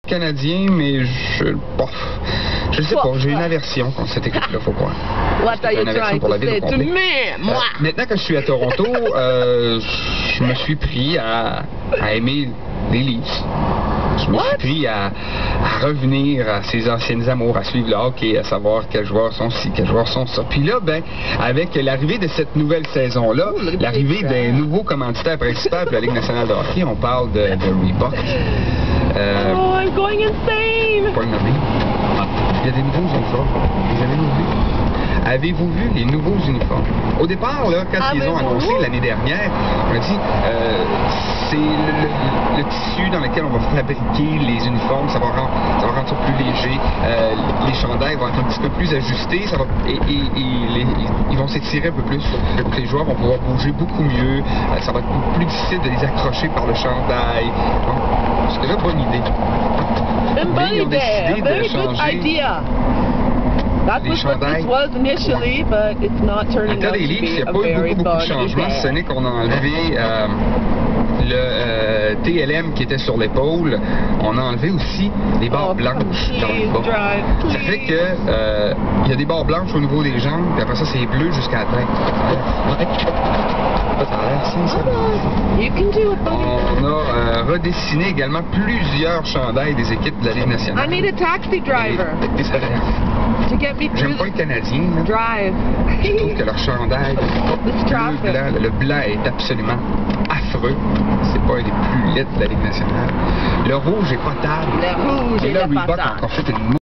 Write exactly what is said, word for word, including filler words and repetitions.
Canadien, mais je... Bon, je sais pas, j'ai une aversion contre cette équipe-là, faut croire. What are you trying to say to me? Moi? Euh, maintenant que je suis à Toronto, euh, je me suis pris à, à aimer les Leafs. Je me What? suis pris à, à revenir à ses anciennes amours, à suivre le hockey, à savoir quels joueurs sont ci, quels joueurs sont ça. Puis là, ben, avec l'arrivée de cette nouvelle saison-là, oh, l'arrivée d'un nouveau commanditaire principal de la Ligue nationale de hockey, on parle de, de Reebok. Euh, oh, I'm going insane! Pas le nommer. Il y a des nouveaux uniformes. Vous avez vu? Avez-vous vu les nouveaux uniformes? Au départ, là, quand ils ont annoncé l'année dernière, on a dit euh, c'est le, le, le tissu dans lequel on va fabriquer les uniformes, ça va rendre ça, va rendre ça plus léger, euh, les chandails vont être un petit peu plus ajustés, ça va, et, et, et les, ils vont s'étirer un peu plus, donc les joueurs vont pouvoir bouger beaucoup mieux, euh, ça va être plus difficile de les accrocher par le chandail. Donc, c'était une bonne idée. Une bonne idée, very good idea. That was what this was initially, but it's not turning out to be a very good idea. Ce n'est qu'on a enlevé euh, le euh, T L M qui était sur l'épaule. On a enlevé aussi les barres oh, blanches dans le bas. Drive, ça fait que euh, il y a des barres blanches au niveau des jambes, puis après ça c'est bleu jusqu'à la tête. Ça a l'air si, ça. You can do it, buddy. On a euh, redessiné également plusieurs chandails des équipes de la Ligue nationale. I need a taxi driver. To get me J'aime pas le Canadien. Là. Drive. Je trouve que leur chandail, le blanc, le blanc est absolument affreux. C'est pas un des plus laids de la Ligue nationale. Le rouge est potable. Le rouge Et est là, potable. Reebok a encore fait une